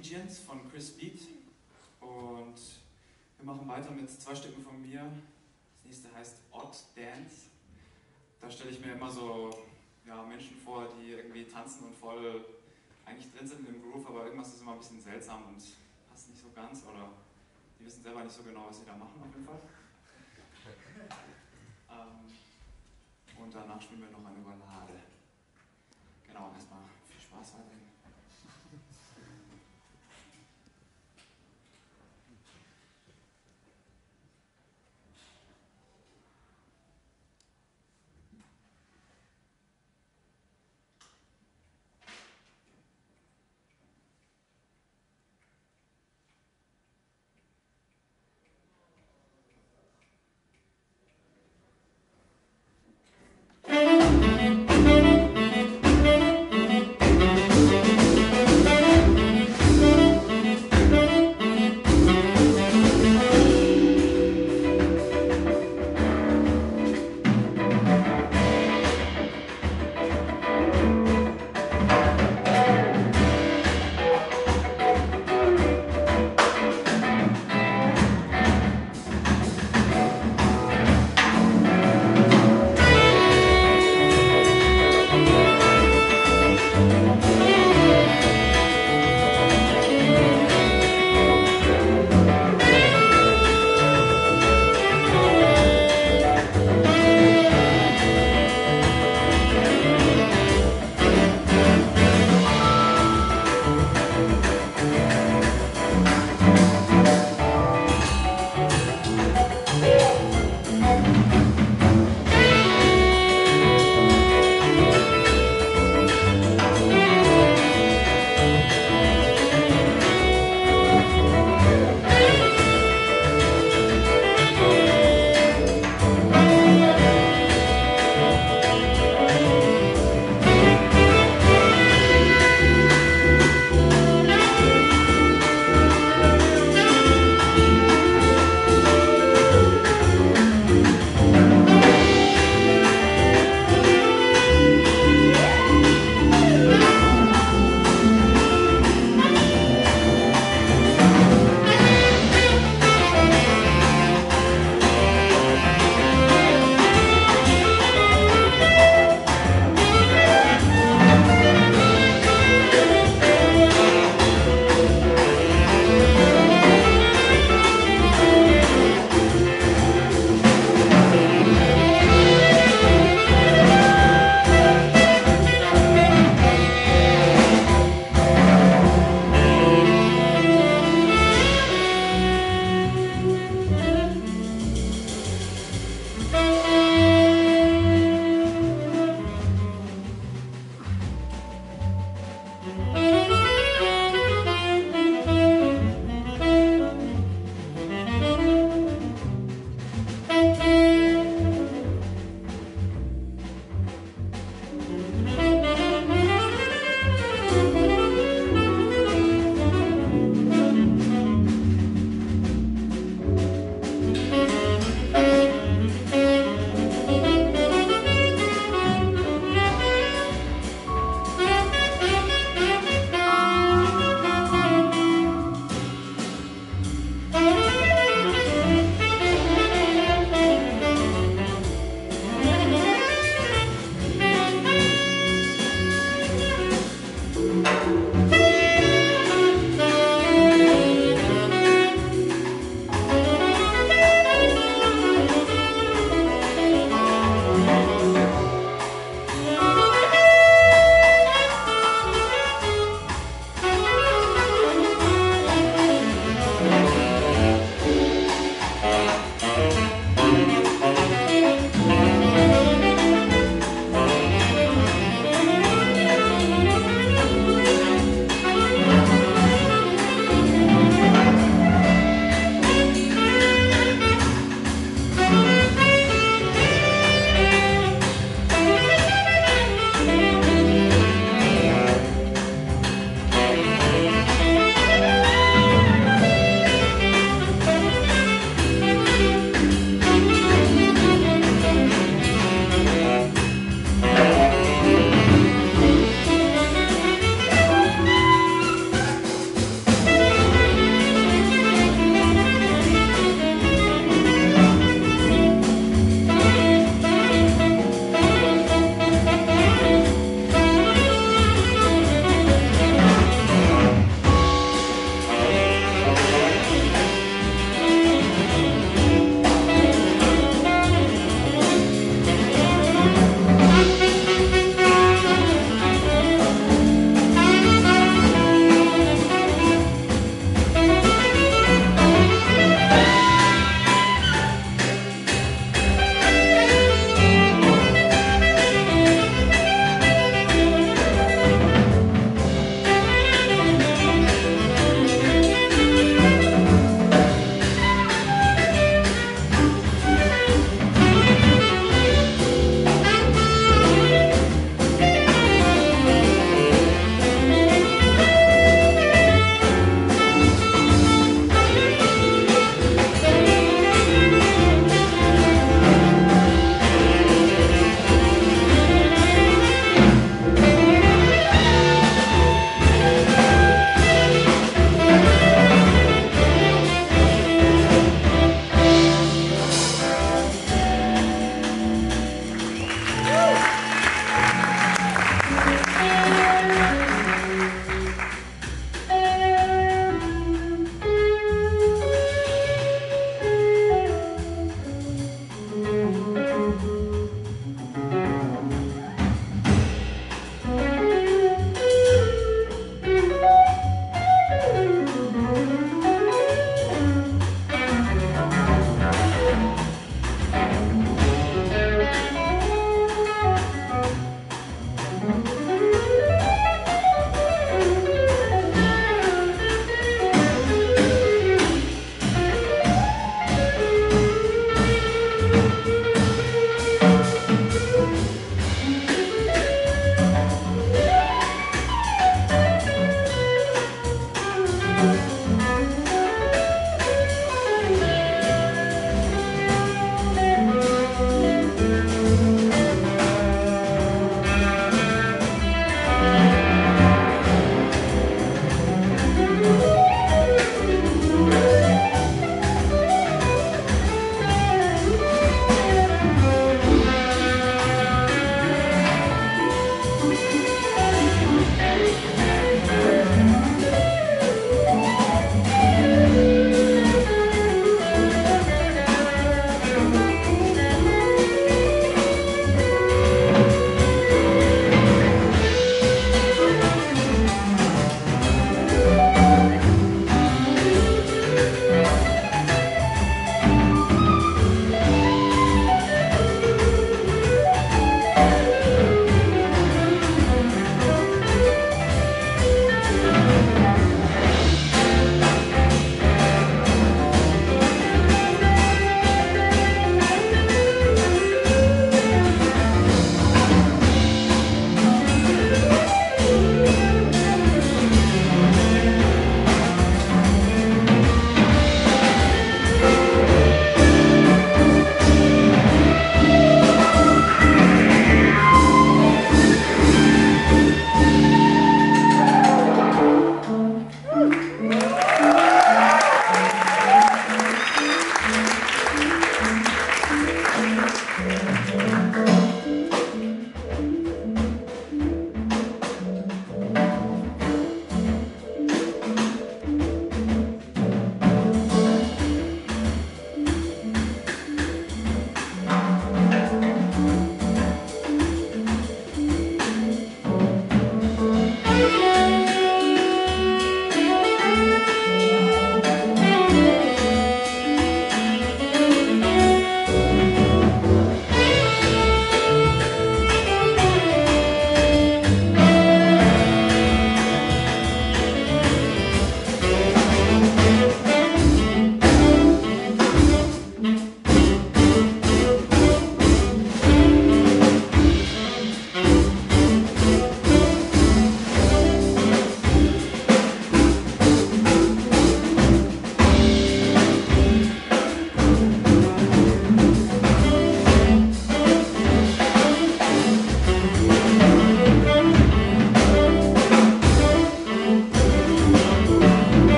Norwegians von Chris Beat und wir machen weiter mit 2 Stücken von mir. Das nächste heißt Odd Dance. Da stelle ich mir immer so Menschen vor, die irgendwie tanzen und voll eigentlich drin sind im Groove, aber irgendwas ist immer ein bisschen seltsam und passt nicht so ganz oder die wissen selber nicht so genau, was sie da machen auf jeden Fall. Und danach spielen wir noch eine Ballade. Genau, erstmal viel Spaß weiterhin.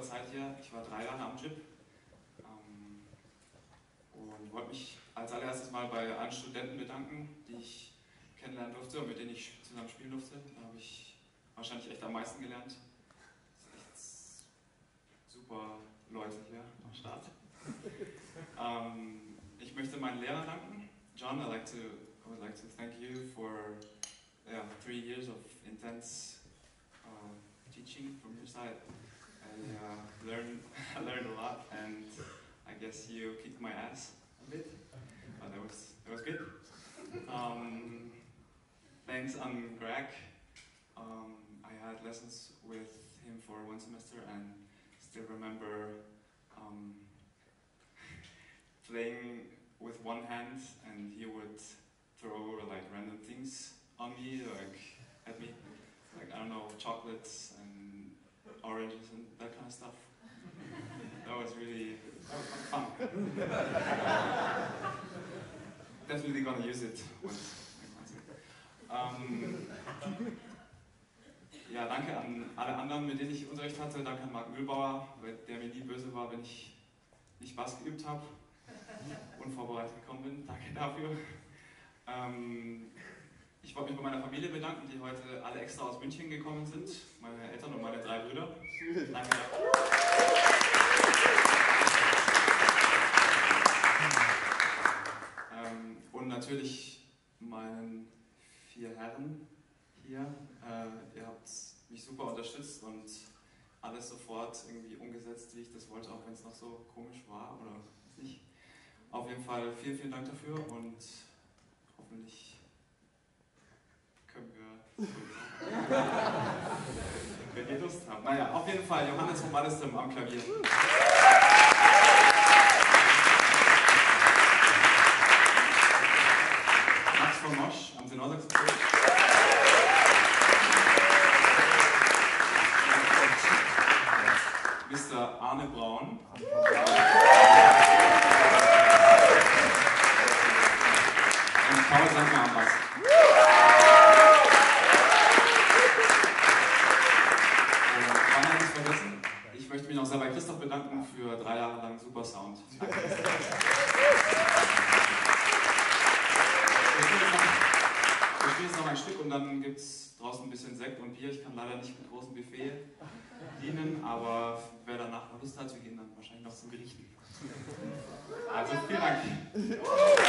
Zeit hier. Ich war 3 Jahre am JIP und wollte mich als allererstes mal bei allen Studenten bedanken, die ich kennenlernen durfte und mit denen ich zusammen spielen durfte. Da habe ich wahrscheinlich echt am meisten gelernt. Das sind echt super Leute hier am Start. Ich möchte meinen Lehrern danken. John, I would like to thank you for 3 years of intense teaching from your side. I learned a lot, and I guess you kicked my ass a bit, but that was good. Thanks Greg. I had lessons with him for 1 semester and still remember playing with one hand, and he would throw like random things on me, like at me, like I don't know, chocolates and oranges and that kind of stuff. That was fun. Definitely gonna use it once. Ja, danke an alle anderen, mit denen ich Unterricht hatte. Danke an Marc Mühlbauer, der mir nie böse war, wenn ich nicht Bass geübt habe, unvorbereitet gekommen bin. Danke dafür. Ich wollte mich bei meiner Familie bedanken, die heute alle extra aus München gekommen sind. Meine Eltern und meine 3 Brüder. Danke dafür. Und natürlich meinen 4 Herren hier. Ihr habt mich super unterstützt und alles sofort irgendwie umgesetzt, wie ich das wollte, auch wenn es noch so komisch war oder nicht. Auf jeden Fall vielen, vielen Dank dafür und hoffentlich können wir, wenn ihr Lust habt. Naja, auf jeden Fall Johannes von Ballestem am Klavier. Max von Mosch am Tenorsaxophon. Mr. Arne Braun. Und Paul Sandner am Bass. Ich möchte mich noch sehr bei Christoph bedanken für 3 Jahre lang super Sound. Danke. Wir spielen jetzt noch ein Stück und dann gibt es draußen ein bisschen Sekt und Bier. Ich kann leider nicht mit großem Buffet dienen, aber wer danach noch Lust hat, wir gehen dann wahrscheinlich noch zum Gerichten. Also vielen Dank.